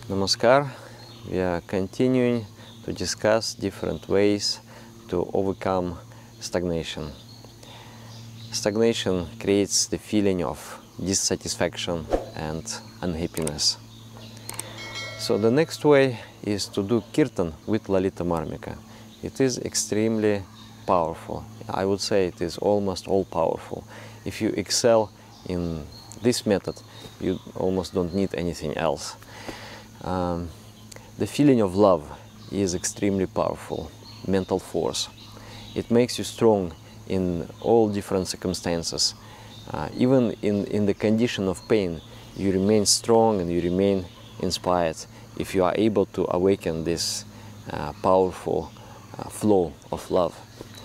Namaskar. We are continuing to discuss different ways to overcome stagnation. Stagnation creates the feeling of dissatisfaction and unhappiness. So the next way is to do kirtan with Lalita Marmika. It is extremely powerful. I would say it is almost all powerful. If you excel in this method, you almost don't need anything else. The feeling of love is extremely powerful, mental force. It makes you strong in all different circumstances. Even in the condition of pain, you remain strong and you remain inspired if you are able to awaken this powerful flow of love.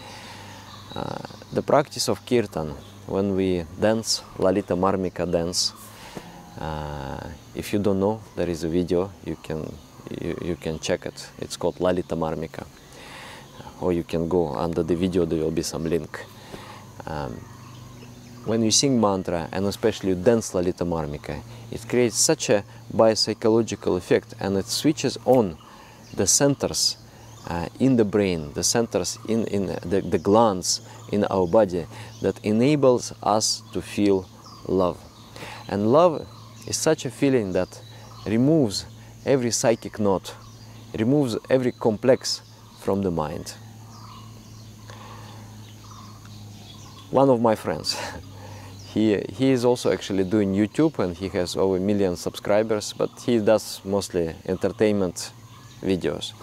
The practice of kirtan, when we dance Lalita Marmika dance, if you don't know, there is a video, you can check it. It's called Lalita Marmika. Or you can go under the video, there will be some link. When you sing mantra, and especially you dance Lalita Marmika, it creates such a biopsychological effect, and it switches on the centers in the brain, the centers in the glands in our body, that enables us to feel love. And love is such a feeling that removes every psychic knot, removes every complex from the mind. One of my friends, he is also actually doing YouTube, and he has over 1 million subscribers, but he does mostly entertainment videos.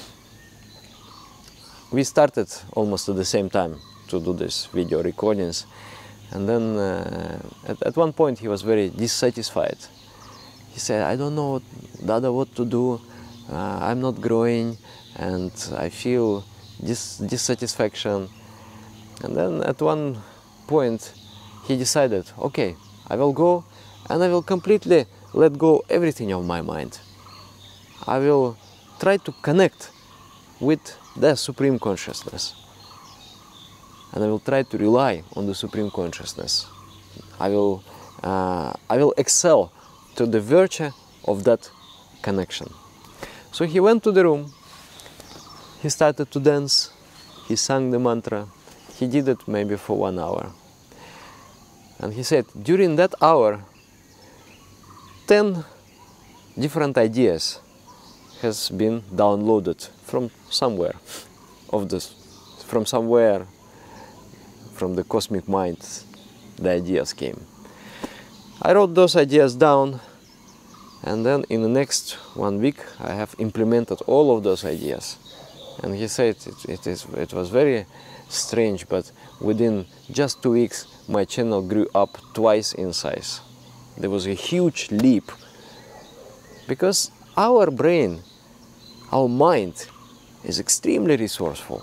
We started almost at the same time to do these video recordings, and then at one point he was very dissatisfied. He said, I don't know, Dada, what to do, I'm not growing, and I feel dissatisfaction. And then at one point he decided, okay, I will go and I will completely let go everything of my mind. I will try to connect with the Supreme Consciousness. And I will try to rely on the Supreme Consciousness. I will excel to the virtue of that connection. So he went to the room, he started to dance, he sang the mantra, he did it maybe for 1 hour. And he said, during that hour, 10 different ideas has been downloaded from somewhere, from the cosmic mind, the ideas came. I wrote those ideas down, and then in the next 1 week I have implemented all of those ideas. And he said it was very strange, but within just 2 weeks my channel grew up twice in size. There was a huge leap, because our brain, our mind is extremely resourceful,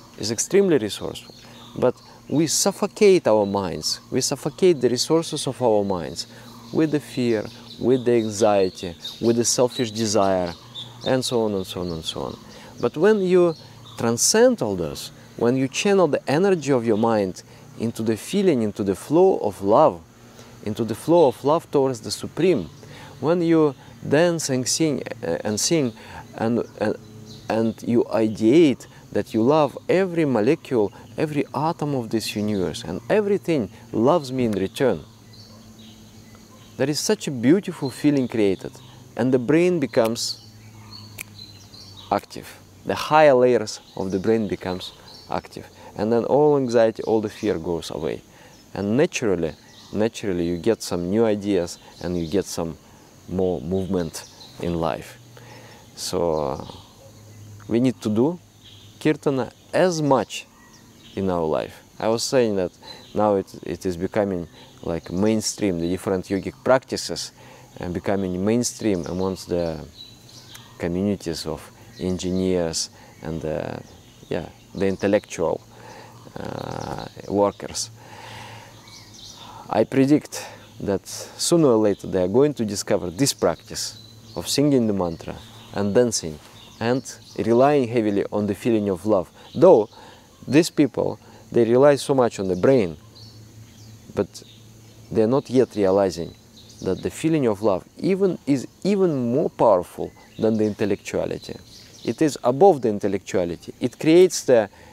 but we suffocate our minds, we suffocate the resources of our minds with the fear, with the anxiety, with the selfish desire, and so on and so on and so on. But when you transcend all this, when you channel the energy of your mind into the feeling, into the flow of love, towards the Supreme, when you dance and sing and you ideate that you love every molecule, every atom of this universe, and everything loves me in return, there is such a beautiful feeling created, and the brain becomes active. The higher layers of the brain becomes active, and then all anxiety, all the fear goes away, and naturally you get some new ideas, and you get some more movement in life. So we need to do kirtana as much in our life. I was saying that now it is becoming like mainstream, the different yogic practices and becoming mainstream amongst the communities of engineers and the intellectual workers. I predict that sooner or later they are going to discover this practice of singing the mantra and dancing and relying heavily on the feeling of love. Though these people, they rely so much on the brain, but they are not yet realizing that the feeling of love is even more powerful than the intellectuality. It is above the intellectuality. It creates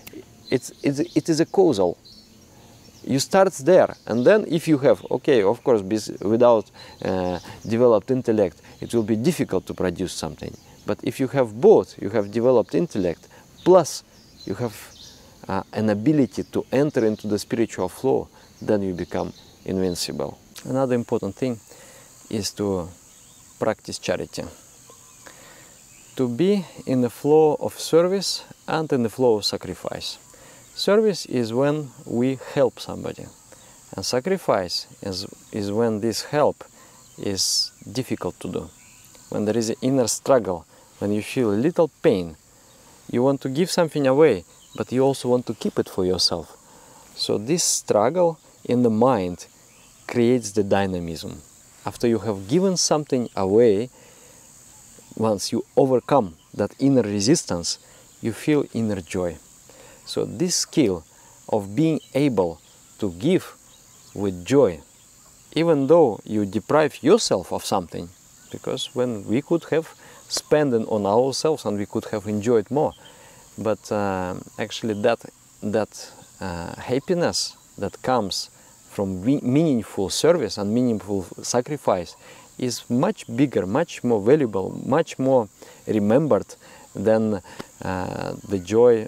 it is a causal. You start there, and then if you have, okay, of course, without developed intellect, it will be difficult to produce something. But if you have both, you have developed intellect, plus you have an ability to enter into the spiritual flow, then you become invincible. Another important thing is to practice charity. To be in the flow of service and in the flow of sacrifice. Service is when we help somebody, and sacrifice is when this help is difficult to do. When there is an inner struggle, when you feel a little pain, you want to give something away, but you also want to keep it for yourself. So this struggle in the mind creates the dynamism. After you have given something away, once you overcome that inner resistance, you feel inner joy. So this skill of being able to give with joy, even though you deprive yourself of something, because when we could have spent it on ourselves and we could have enjoyed more, but actually that happiness that comes from meaningful service and meaningful sacrifice is much bigger, much more valuable, much more remembered than the joy,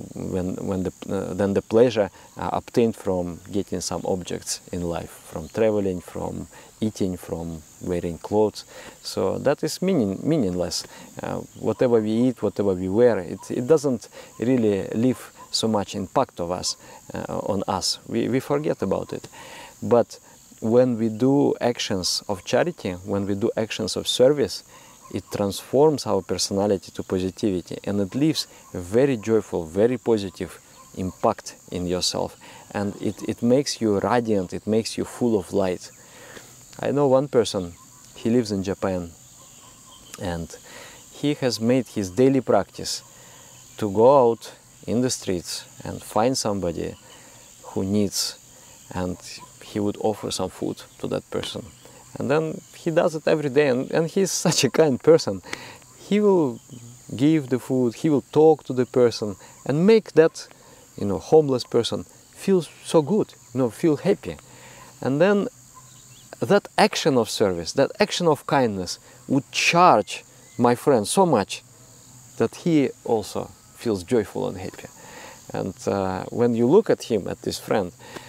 than the pleasure obtained from getting some objects in life, from traveling, from eating, from wearing clothes. So that is meaningless. Whatever we eat, whatever we wear, it doesn't really leave so much impact of us on us. We forget about it. But when we do actions of charity, when we do actions of service, it transforms our personality to positivity, and it leaves a very joyful, very positive impact in yourself, and it makes you radiant, it makes you full of light. I know one person, he lives in Japan, and he has made his daily practice to go out in the streets and find somebody who needs, and he would offer some food to that person. And then he does it every day, and he's such a kind person. He will give the food, he will talk to the person and make that, homeless person feel so good, feel happy. And then that action of service, that action of kindness would charge my friend so much that he also feels joyful and happy. And when you look at him, at this friend,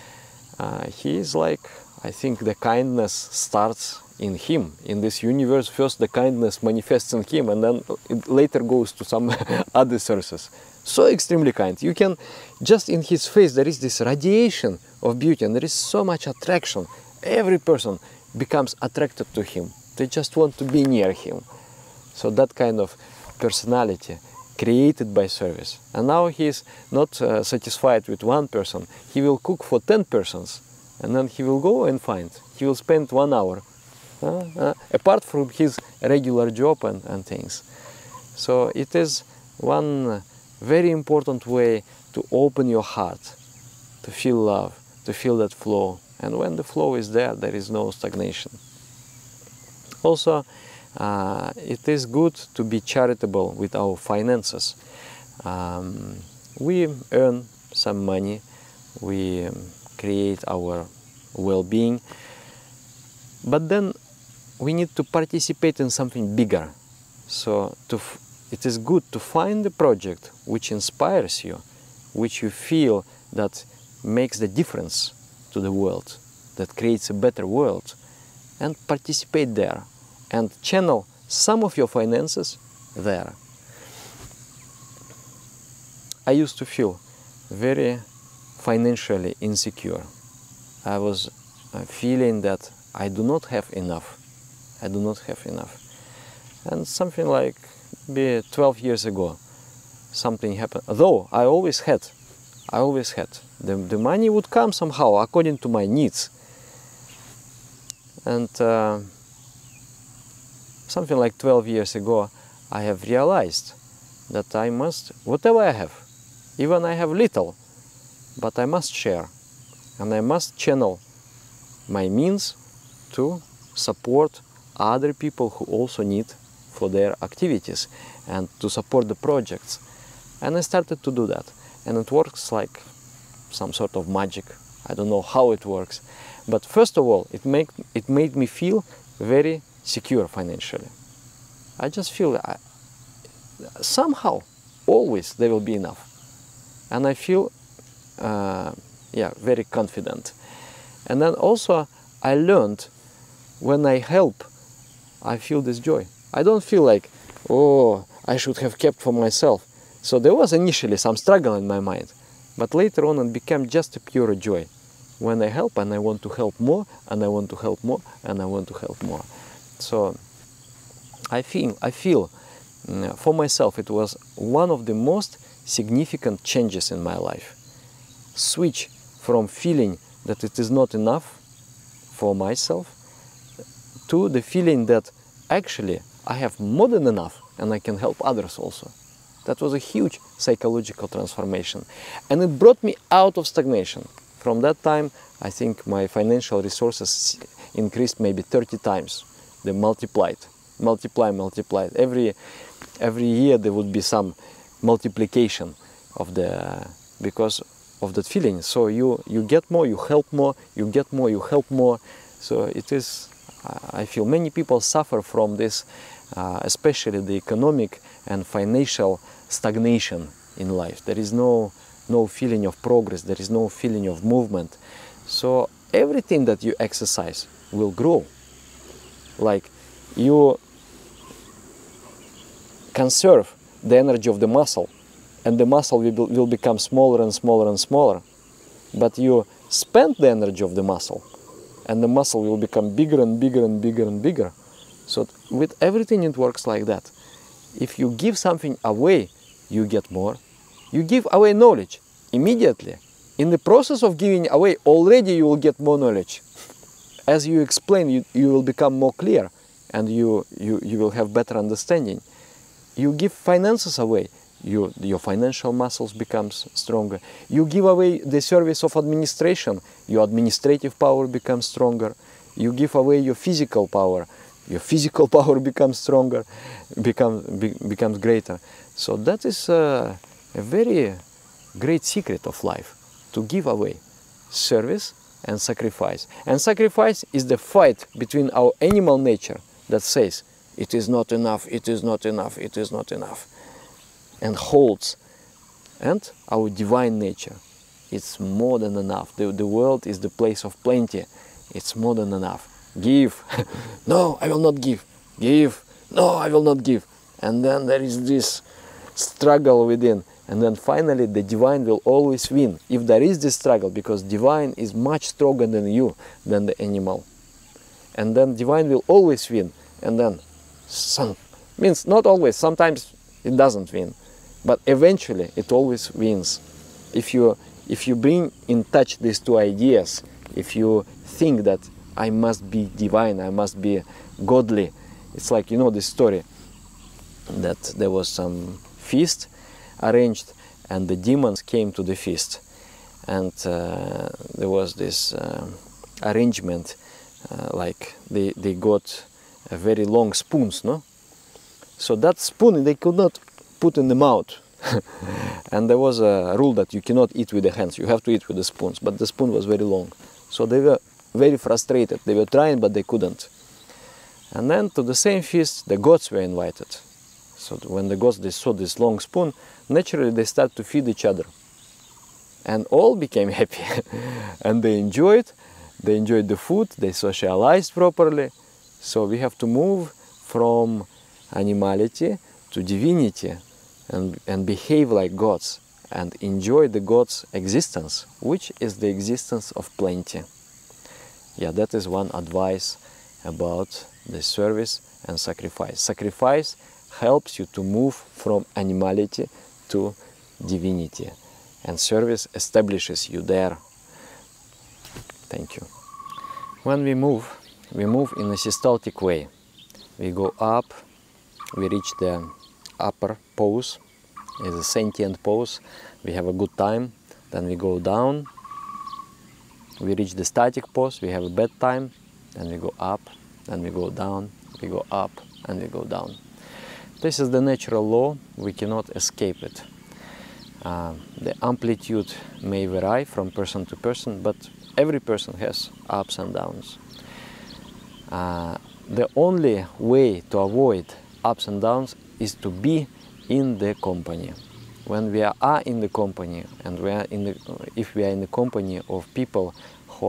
he is like, I think the kindness starts in him, in this universe. First the kindness manifests in him, and then it later goes to some other sources. So extremely kind. You can, just in his face, there is this radiation of beauty, and there is so much attraction. Every person becomes attracted to him. They just want to be near him. So that kind of personality created by service. And now he is not satisfied with one person. He will cook for 10 persons. And then he will go and find. He will spend 1 hour, apart from his regular job and things. So it is one very important way to open your heart, to feel love, to feel that flow. And when the flow is there, there is no stagnation. Also, it is good to be charitable with our finances. We earn some money, we create our well-being, but then we need to participate in something bigger. So it is good to find a project which inspires you, which you feel that makes the difference to the world, that creates a better world, and participate there and channel some of your finances there. I used to feel very financially insecure. I was feeling that I do not have enough. I do not have enough. And something like maybe 12 years ago, something happened. Though I always had. The money would come somehow according to my needs. And something like 12 years ago, I have realized that I must, whatever I have, even I have little, but I must share, and I must channel my means to support other people who also need for their activities and to support the projects. And I started to do that. And it works like some sort of magic. I don't know how it works. But first of all, it made me feel very secure financially. I just feel somehow, always there will be enough. And I feel, very confident. And then also I learned when I help, I feel this joy. I don't feel like, oh, I should have kept for myself. So there was initially some struggle in my mind, but later on it became just a pure joy. When I help and I want to help more, and I want to help more, and I want to help more. So I feel for myself it was one of the most significant changes in my life. Switch from feeling that it is not enough for myself to the feeling that actually I have more than enough and I can help others also. That was a huge psychological transformation. And it brought me out of stagnation. From that time, I think my financial resources increased maybe 30 times. They multiplied. Every year there would be some multiplication of because of that feeling. So you get more, you help more, you get more, you help more. So it is, I feel many people suffer from this, especially the economic and financial stagnation in life. There is no feeling of progress, there is no feeling of movement. So everything that you exercise will grow. Like you conserve the energy of the muscle, and the muscle will become smaller and smaller and smaller. But you spend the energy of the muscle, and the muscle will become bigger and bigger and bigger and bigger. So with everything it works like that. If you give something away, you get more. You give away knowledge immediately. In the process of giving away, already you will get more knowledge. As you explain, you will become more clear, and you will have better understanding. You give finances away, your financial muscles becomes stronger. You give away the service of administration, your administrative power becomes stronger. You give away your physical power becomes stronger, becomes greater. So that is a very great secret of life, to give away service and sacrifice. And sacrifice is the fight between our animal nature that says, it is not enough, it is not enough, it is not enough, and holds, and our divine nature. It's more than enough. The world is the place of plenty. It's more than enough. Give. No, I will not give. Give. No, I will not give. And then there is this struggle within. And then finally the divine will always win. If there is this struggle, because divine is much stronger than you, than the animal. And then divine will always win. And then means not always, sometimes it doesn't win. But eventually it always wins. If you bring in touch these two ideas, if you think that I must be divine, I must be godly, it's like, you know, this story that there was some feast arranged and the demons came to the feast, and there was this arrangement, like they got a very long spoons, no? So that spoon they could not put in the mouth. And there was a rule that you cannot eat with the hands, you have to eat with the spoons, but the spoon was very long. So they were very frustrated, they were trying but they couldn't. And then to the same feast the gods were invited. So when the gods, they saw this long spoon, naturally they started to feed each other. And all became happy. And they enjoyed the food, they socialized properly. So we have to move from animality to divinity and behave like gods and enjoy the gods' existence, which is the existence of plenty. Yeah, that is one advice about the service and sacrifice. Sacrifice helps you to move from animality to divinity, and service establishes you there. Thank you. When we move in a systolic way. We go up, we reach the upper pose, is a sentient pose, we have a good time, then we go down, we reach the static pose, we have a bad time, then we go up, then we go down, we go up, and we go down. This is the natural law, we cannot escape it. The amplitude may vary from person to person, but every person has ups and downs. The only way to avoid ups and downs is to be in the company. When we are in the company, and if we are in the company of people who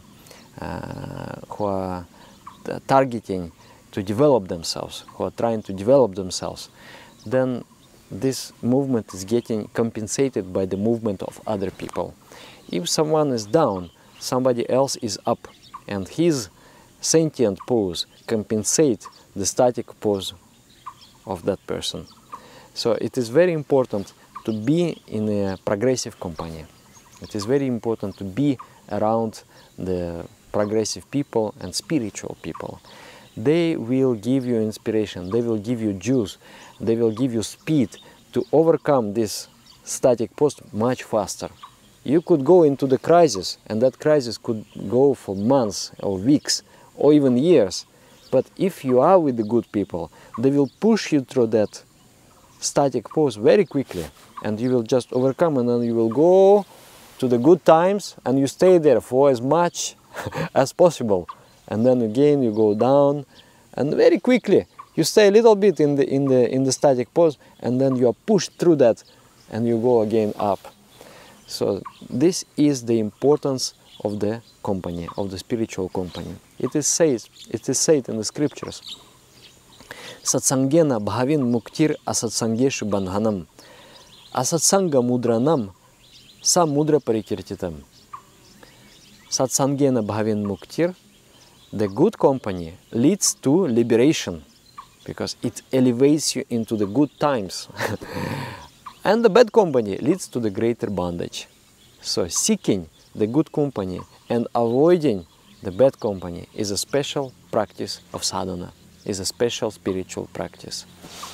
are targeting to develop themselves, who are trying to develop themselves, then this movement is getting compensated by the movement of other people. If someone is down, somebody else is up, and his sentient pose compensates the static pose of that person. So it is very important to be in a progressive company. It is very important to be around the progressive people and spiritual people. They will give you inspiration, they will give you juice, they will give you speed to overcome this static pose much faster. You could go into the crisis, and that crisis could go for months or weeks or even years. But if you are with the good people, they will push you through that static pose very quickly, and you will just overcome, and then you will go to the good times and you stay there for as much as possible. And then again you go down, and very quickly you stay a little bit in the static pose, and then you are pushed through that and you go again up. So this is the importance of the company, of the spiritual company. It is said in the scriptures, Satsangena bhavin muktir asatsangeshu bandhanam, asatsanga mudranam sa mudra parikirtitam. Satsangena bhavin muktir, the good company leads to liberation, because it elevates you into the good times. And the bad company leads to the greater bondage. So seeking the good company and avoiding the bad company is a special practice of sadhana, is a special spiritual practice.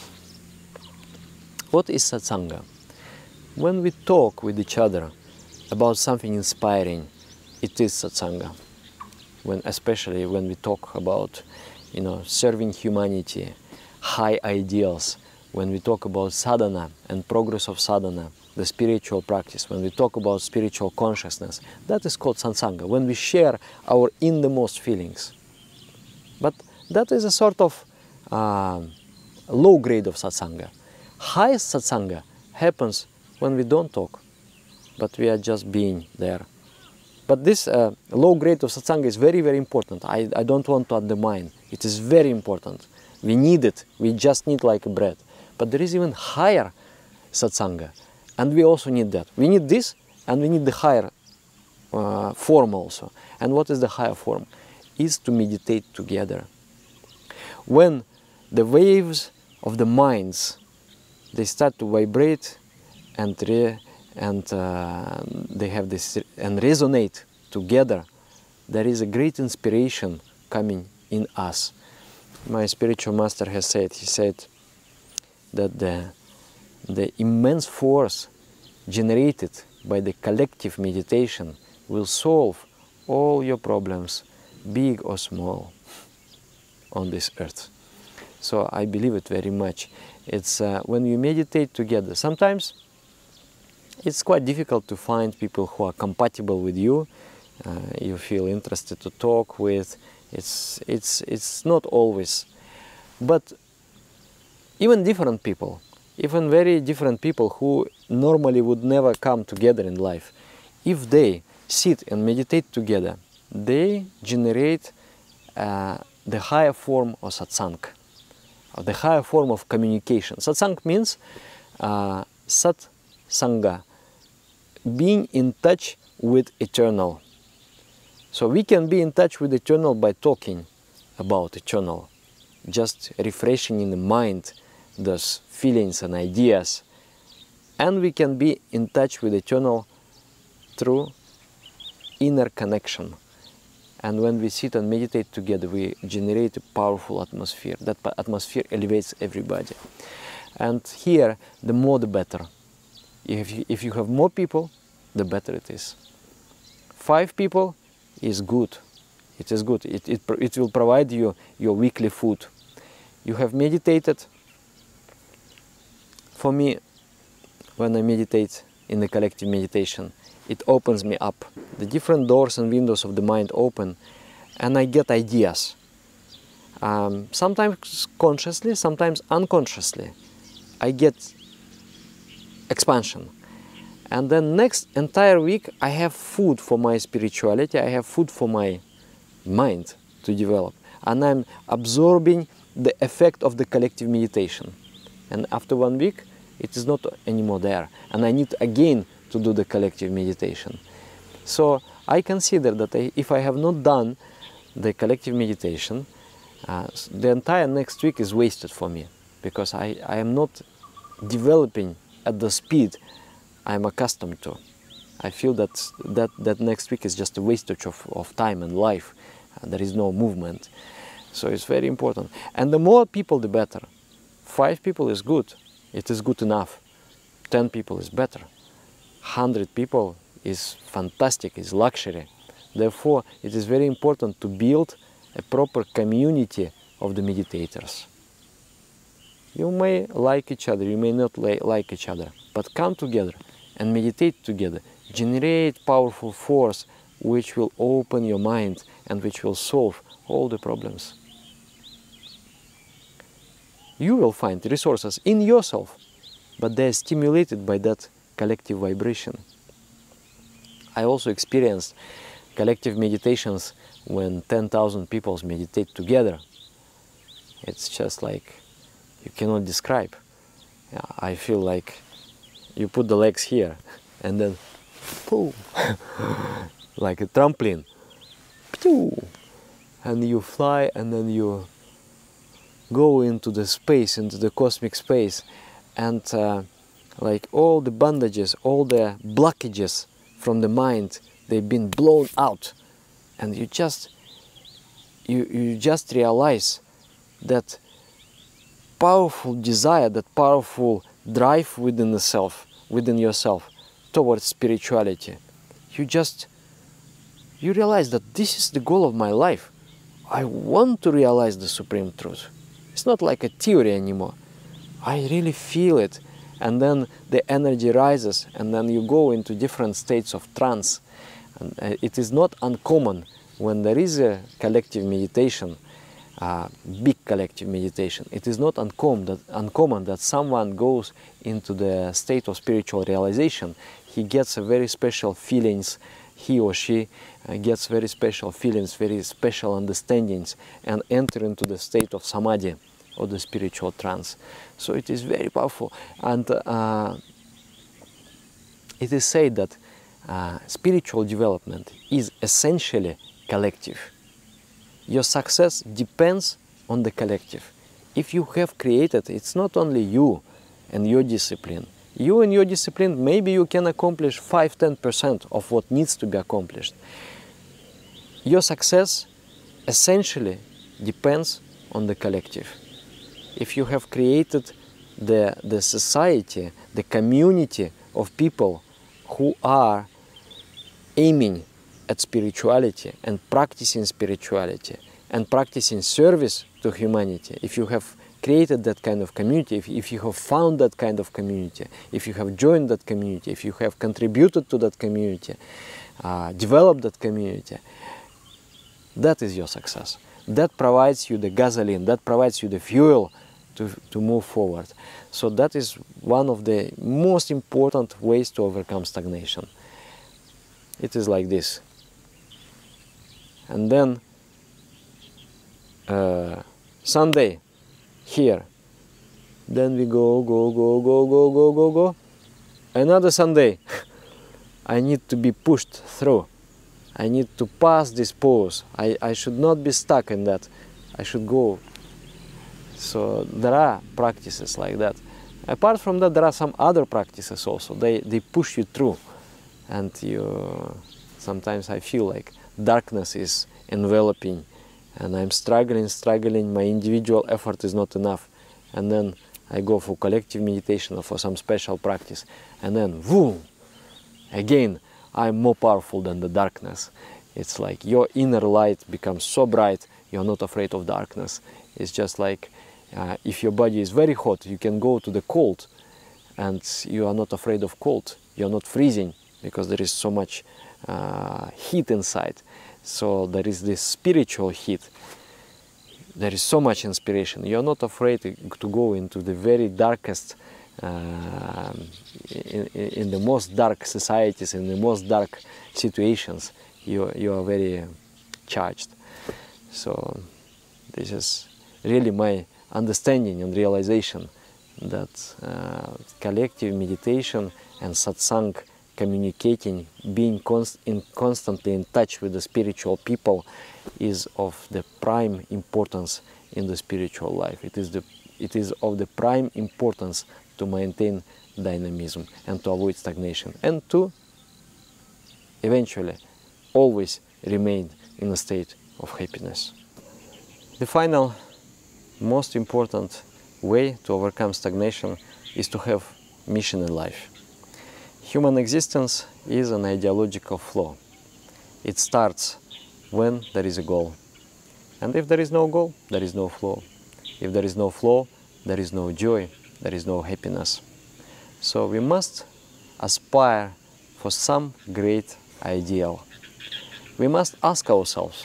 What is satsanga? When we talk with each other about something inspiring, it is satsanga. Especially when we talk about, serving humanity, high ideals, when we talk about sadhana and progress of sadhana, the spiritual practice, when we talk about spiritual consciousness, that is called satsanga, when we share our innermost feelings. But that is a sort of low grade of satsanga. Highest satsanga happens when we don't talk, but we are just being there. But this low grade of satsanga is very, very important. I don't want to undermine. It is very important. We need it. We just need like bread. But there is even higher satsanga, and we also need that. We need this, and we need the higher form also. And what is the higher form? Is to meditate together. When the waves of the minds, they start to vibrate and they have this and resonate together, there is a great inspiration coming in us. My spiritual master has said, he said that the immense force generated by the collective meditation will solve all your problems, big or small, on this earth. So I believe it very much. It's when you meditate together, sometimes it's quite difficult to find people who are compatible with you, you feel interested to talk with. It's not always. But even different people, even very different people who normally would never come together in life, if they sit and meditate together, they generate the higher form of satsang, or the higher form of communication. Satsang means sat sangha, being in touch with eternal. So we can be in touch with eternal by talking about eternal, just refreshing in the mind those feelings and ideas. And we can be in touch with eternal through inner connection. And when we sit and meditate together, we generate a powerful atmosphere. That atmosphere elevates everybody. And here, the more the better. If you have more people, the better it is. 5 people is good. It is good. It will provide you your weekly food. You have meditated. For me, when I meditate in the collective meditation, it opens me up. The different doors and windows of the mind open, and I get ideas. Sometimes consciously, sometimes unconsciously. I get expansion. And then next entire week I have food for my spirituality, I have food for my mind to develop. And I'm absorbing the effect of the collective meditation. And after 1 week, it is not anymore there. And I need again to do the collective meditation. So I consider that if I have not done the collective meditation, the entire next week is wasted for me, because I am not developing at the speed I'm accustomed to. I feel that next week is just a wastage of time and life. There is no movement. So it's very important. And the more people, the better. 5 people is good. It is good enough. 10 people is better. 100 people is fantastic, is luxury. Therefore, it is very important to build a proper community of the meditators. You may like each other, you may not like each other, but come together and meditate together. Generate powerful force which will open your mind and which will solve all the problems. You will find resources in yourself, but they are stimulated by that collective vibration. I also experienced collective meditations when 10,000 people meditate together. It's just like you cannot describe. I feel like you put the legs here and then boom, like a trampoline, and you fly, and then you go into the space, into the cosmic space, and like all the bondages, all the blockages from the mind, they've been blown out, and you just realize that powerful desire, that powerful drive within yourself towards spirituality. You realize that this is the goal of my life. I want to realize the supreme truth. It's not like a theory anymore. I really feel it. And then the energy rises, and then you go into different states of trance. And it is not uncommon when there is a collective meditation, big collective meditation. It is not uncommon that someone goes into the state of spiritual realization. He gets a very special feelings, he or she gets very special feelings, very special understandings, and enter into the state of samadhi, or the spiritual trance. So it is very powerful. And it is said that spiritual development is essentially collective. Your success depends on the collective. If you have created, it's not only you and your discipline. You and your discipline, maybe you can accomplish 5–10% of what needs to be accomplished. Your success essentially depends on the collective. If you have created the society, the community of people who are aiming at spirituality and practicing spirituality and practicing service to humanity, if you have created that kind of community, if you have found that kind of community, if you have joined that community, if you have contributed to that community, developed that community, that is your success. That provides you the gasoline, that provides you the fuel to move forward. So that is one of the most important ways to overcome stagnation. It is like this. And then Sunday, here. Then we go. Another Sunday. I need to be pushed through. I need to pass this pause. I should not be stuck in that. I should go. So there are practices like that. Apart from that, there are some other practices also. They push you through. And sometimes I feel like darkness is enveloping, and I'm struggling, my individual effort is not enough. And then I go for collective meditation or for some special practice. And then, boom, again, I'm more powerful than the darkness. It's like your inner light becomes so bright, you're not afraid of darkness. It's just like if your body is very hot, you can go to the cold and you are not afraid of cold. You're not freezing because there is so much heat inside. So there is this spiritual heat. There is so much inspiration. You're not afraid to go into the very darkest, in the most dark societies, in the most dark situations. You are very charged. So this is really my understanding and realization that collective meditation and satsang, communicating, being constantly in touch with the spiritual people is of the prime importance in the spiritual life. It is of the prime importance to maintain dynamism and to avoid stagnation and to eventually always remain in a state of happiness. The final, most important way to overcome stagnation is to have mission in life. Human existence is an ideological flow. It starts when there is a goal. And if there is no goal, there is no flow. If there is no flow, there is no joy, there is no happiness. So we must aspire for some great ideal. We must ask ourselves,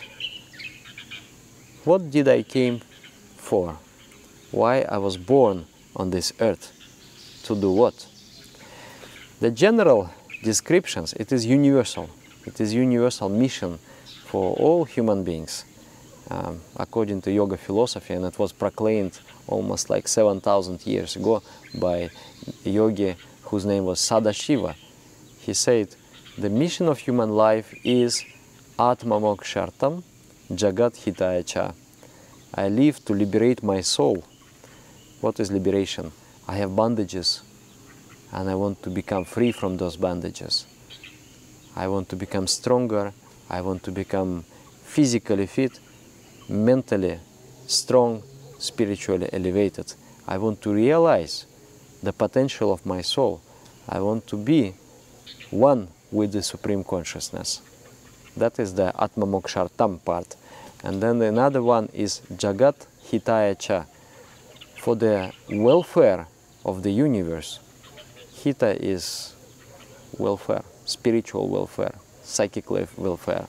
what did I came for? Why I was born on this earth? To do what? The general descriptions, it is universal. It is universal mission for all human beings, according to yoga philosophy, and it was proclaimed almost like 7,000 years ago by a yogi whose name was Sadashiva. He said, the mission of human life is Atma Mokshartam Jagat Hitaya Cha. I live to liberate my soul. What is liberation? I have bondages and I want to become free from those bondages. I want to become stronger. I want to become physically fit, mentally strong, spiritually elevated. I want to realize the potential of my soul. I want to be one with the Supreme Consciousness. That is the Atma Mokshartam part. And then another one is Jagat Hitaya Cha, for the welfare of the universe. Hita is welfare, spiritual welfare, psychic welfare,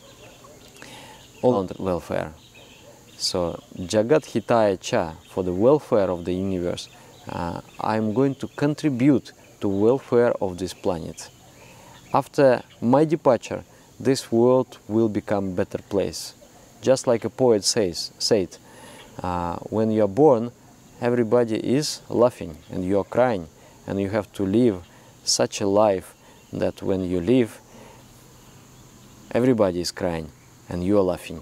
all welfare. So Jagat Hitaya Cha, for the welfare of the universe, I'm going to contribute to welfare of this planet. After my departure, this world will become a better place. Just like a poet said, when you are born, everybody is laughing and you are crying, and you have to live such a life that when you leave, everybody is crying and you are laughing.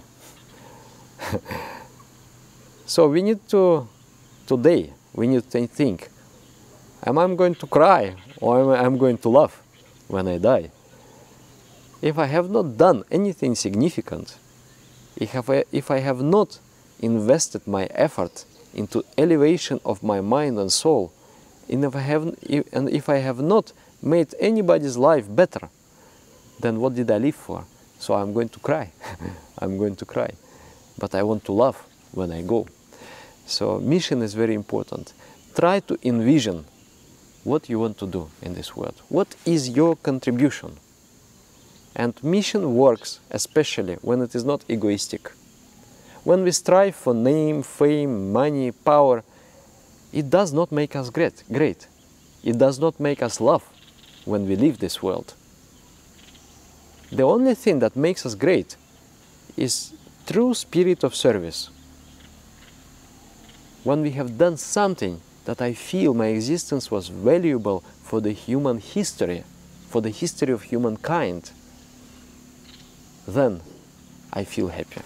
So we need to, today, we need to think, am I going to cry or am I going to laugh when I die? If I have not done anything significant, if I have not invested my effort into elevation of my mind and soul, and if I have not made anybody's life better, then what did I live for? So I'm going to cry. I'm going to cry. But I want to laugh when I go. So mission is very important. Try to envision what you want to do in this world. What is your contribution? And mission works especially when it is not egoistic. When we strive for name, fame, money, power, it does not make us great. It does not make us laugh when we leave this world. The only thing that makes us great is true spirit of service. When we have done something that I feel my existence was valuable for the human history, for the history of humankind, then I feel happy.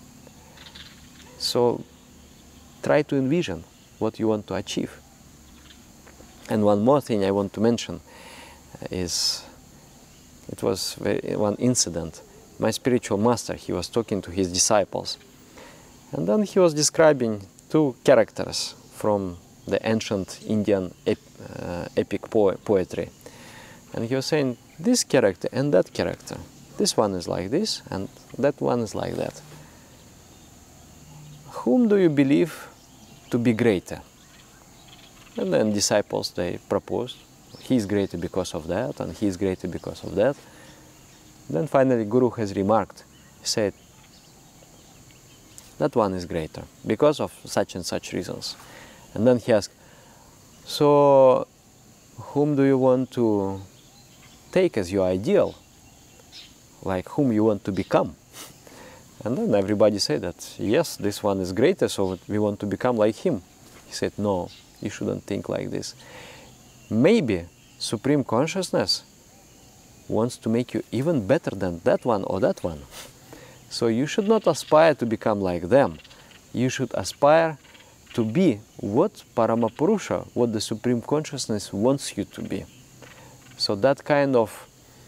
So try to envision what you want to achieve. And one more thing I want to mention is, it was one incident. My spiritual master, he was talking to his disciples, and then he was describing two characters from the ancient Indian epic poetry. And he was saying, this character and that character, this one is like this, and that one is like that. Whom do you believe to be greater? And then disciples, they proposed, he's greater because of that, and he's greater because of that. Then finally Guru has remarked, he said, that one is greater because of such and such reasons. And then he asked, so whom do you want to take as your ideal? Like whom you want to become? And then everybody said that, yes, this one is greater, so we want to become like him. He said, no, you shouldn't think like this. Maybe Supreme Consciousness wants to make you even better than that one or that one. So you should not aspire to become like them. You should aspire to be what Paramapurusha, what the Supreme Consciousness wants you to be. So that kind of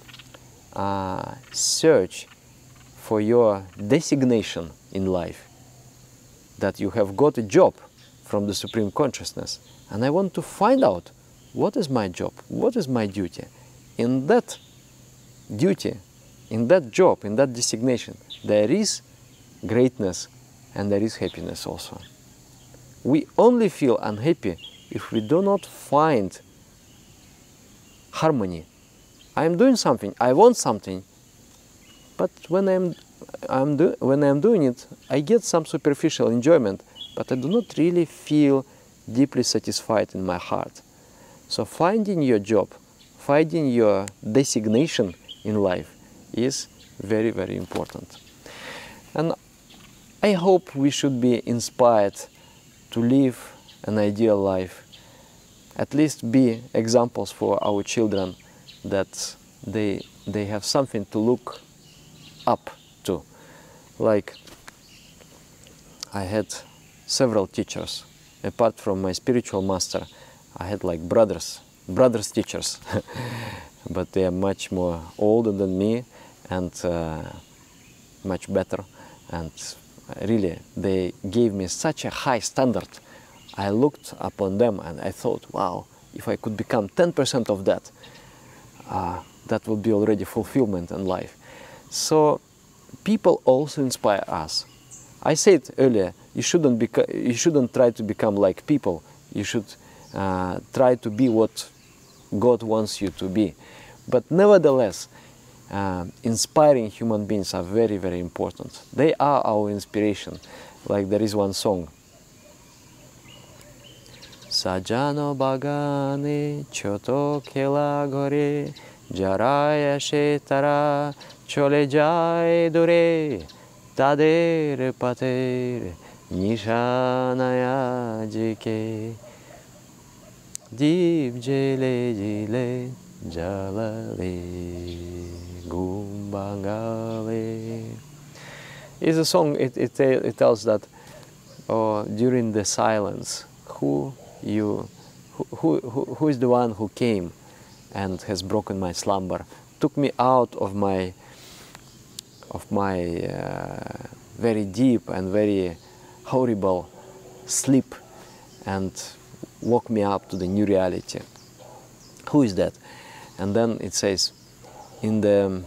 search for your designation in life, that you have got a job from the Supreme Consciousness, and I want to find out what is my job, what is my duty. In that duty, in that job, in that designation, there is greatness and there is happiness also. We only feel unhappy if we do not find harmony. I am doing something, I want something, but when I'm doing it, I get some superficial enjoyment, but I do not really feel deeply satisfied in my heart. So finding your job, finding your designation in life is very, very important. And I hope we should be inspired to live an ideal life, at least be examples for our children, that they have something to look up to. Like, I had several teachers. Apart from my spiritual master, I had like brothers teachers, but they are much more older than me and much better, and really they gave me such a high standard. I looked upon them and I thought, wow, if I could become 10% of that, that would be already fulfillment in life. So people also inspire us. I said earlier, you shouldn't try to become like people. You should try to be what God wants you to be. But nevertheless, inspiring human beings are very, very important. They are our inspiration. Like there is one song. Sajano bagane choto kela gore jaraya shetara chole jai dure tader pater nishanaya jike deep jele jile jalale gumbangale. It's a song, it tells that during the silence, who is the one who came and has broken my slumber, took me out of my very deep and very horrible sleep and woke me up to the new reality. Who is that? And then it says, in the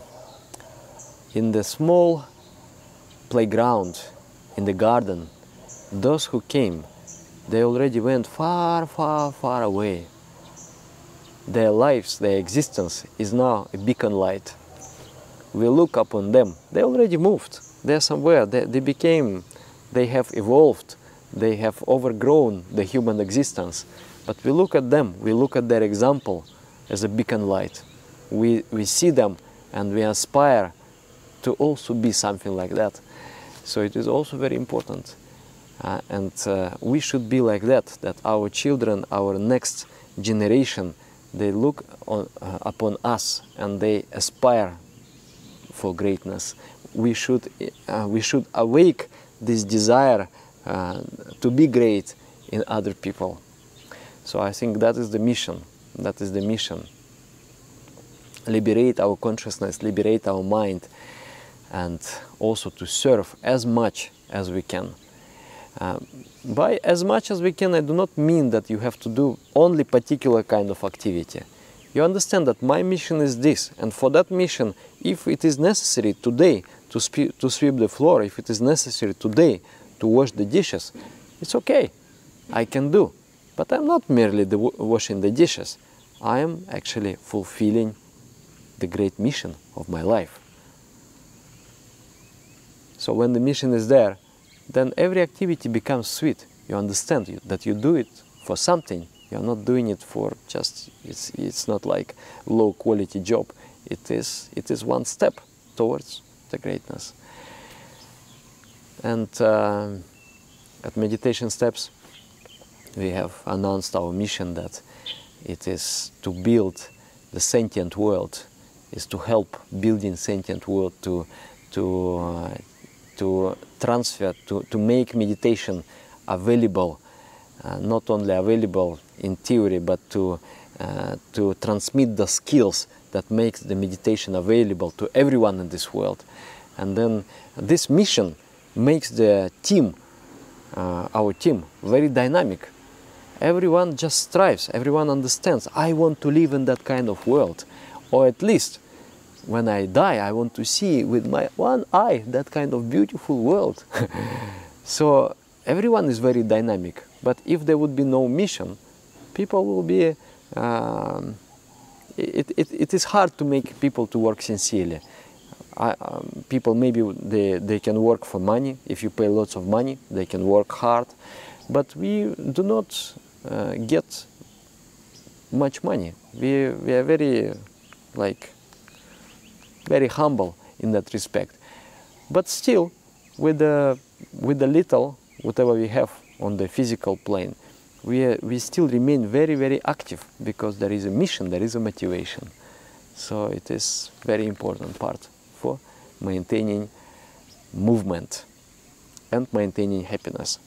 small playground in the garden, those who came, they already went far, far, far away. Their lives, their existence is now a beacon light. We look upon them, they already moved. They're somewhere, they have evolved, they have overgrown the human existence. But we look at them, we look at their example as a beacon light. We see them and we aspire to also be something like that. So it is also very important. And we should be like that, that our children, our next generation, they look upon us and they aspire for greatness. We should awake this desire to be great in other people. So I think that is the mission. That is the mission. Liberate our consciousness, liberate our mind, and also to serve as much as we can. By as much as we can, I do not mean that you have to do only particular kind of activity. you understand that my mission is this, and for that mission, if it is necessary today to sweep the floor, if it is necessary today to wash the dishes, it's okay, I can do. But I'm not merely washing the dishes, I am actually fulfilling the great mission of my life. So when the mission is there, then every activity becomes sweet. You understand that you do it for something. You're not doing it for just, it's not like low quality job. It is one step towards the greatness. And at Meditation Steps, we have announced our mission that it is to build the sentient world, is to help building sentient world to transfer, to make meditation available, not only available in theory, but to transmit the skills that makes the meditation available to everyone in this world. And then this mission makes the team, our team, very dynamic. Everyone just strives, everyone understands, I want to live in that kind of world, or at least when I die, I want to see with my one eye that kind of beautiful world. So everyone is very dynamic, but if there would be no mission, people will be, it is hard to make people to work sincerely. People maybe they can work for money. If you pay lots of money, they can work hard, but we do not get much money. We are very very humble in that respect. But still, with the little, whatever we have on the physical plane, we still remain very, very active, because there is a mission, there is a motivation. So it is very important part for maintaining movement and maintaining happiness.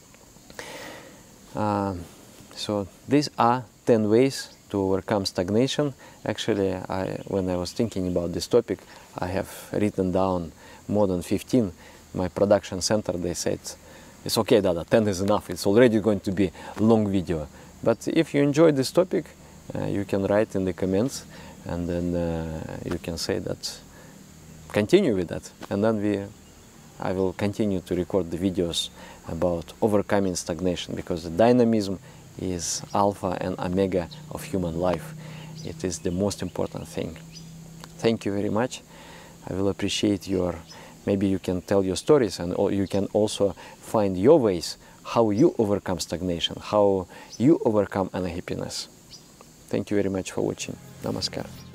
So these are 10 ways to overcome stagnation. Actually, when I was thinking about this topic, I have written down more than 15. My production center, they said, it's okay, Dada, 10 is enough. It's already going to be a long video. But if you enjoy this topic, you can write in the comments, and then you can say that, continue with that. And then I will continue to record the videos about overcoming stagnation, because the dynamism is alpha and omega of human life. It is the most important thing. Thank you very much. I will appreciate maybe you can tell your stories, and you can also find your ways how you overcome stagnation, how you overcome unhappiness. Thank you very much for watching. Namaskar.